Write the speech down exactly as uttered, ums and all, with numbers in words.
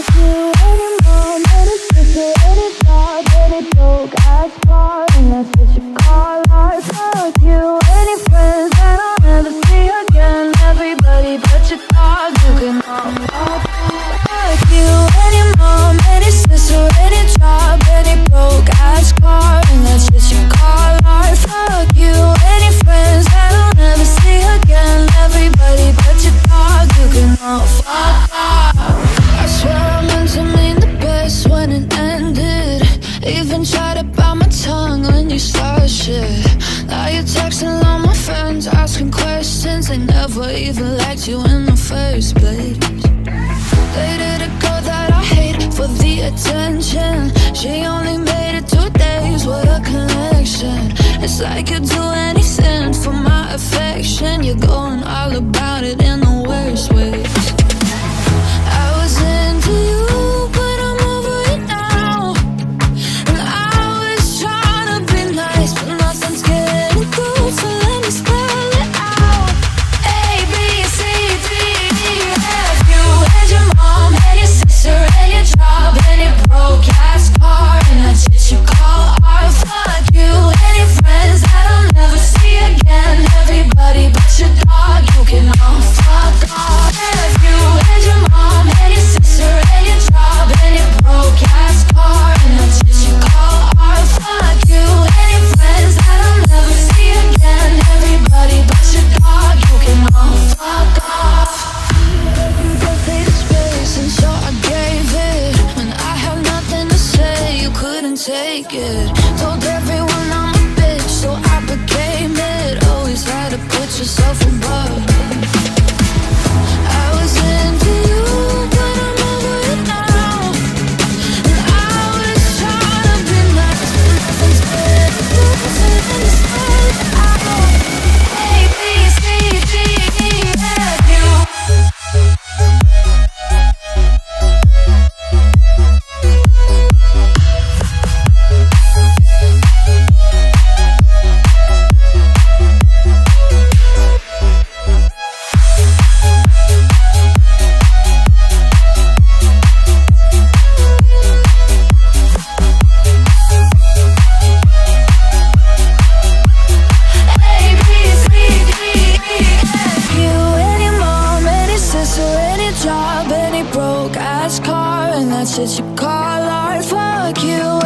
Fuck you and your mom and your sister and your job and your broke ass car, and that's what you call art. Fuck you and your friends that I'll never see again. Everybody but your dog, you can all fuck. Fuck you and your mom and your sister and your job and your broke ass car, and that's what you call art. Fuck you and your friends that I'll never see again. Everybody but your dog, you can all fuck off. I swear I meant to mean the best when it ended. Even tried to bite my tongue when you started shit. Now you're texting all my friends, asking questions. They never even liked you in the first place. Dated a girl that I hate for the attention. She only made it two days, what a connection. It's like you'd do anything for my affection. You're going all about it in the worst ways. I was into you, but I'm over it now. And I was trying to be nice, but nothing's getting through, so let me spell it out. A, B, C, D, E, F. You and your mom and your sister and your job and your broke ass car, and that's what you call art. Fuck you and your friends that I'll never see again. Everybody but your dog, you can all fuck off. F you and your mom and your sister and your job and your broke ass car, and that's what you call art. Fuck you and your friends that I'll never see again. Everybody but your dog, you can all fuck off. You both hated space, and so I gave it. When I had nothing to say, you couldn't take it. Told everyone I'm a bitch, so I became it. Always had to put yourself above. I was into you, but I'm over it now. And I was trying to be nice, but nothing's better than this spell out. A, B, C, D, E, F, U. That's what you call art. Fuck you